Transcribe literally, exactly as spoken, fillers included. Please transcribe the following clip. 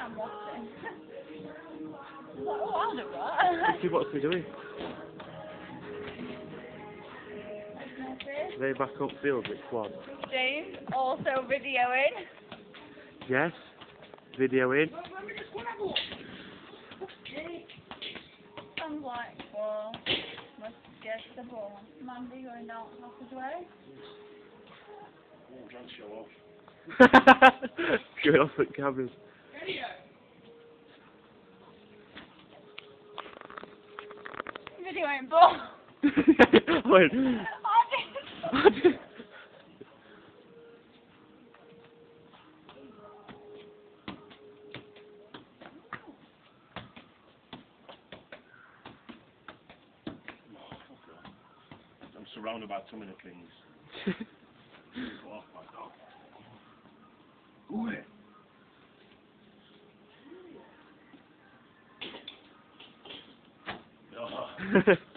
I'm watching. Like, oh, I'll do that. See what's he doing? They back upfield with quad. James also videoing. Yes. Video in. I'm like, well, let's get the ball. Mandy going down halfway. Oh, I'm trying to show off. Going off at cameras. Videoing ball. Wait. I did. I'm surrounded by too many things. Go off, my dog. Go ahead. Oh.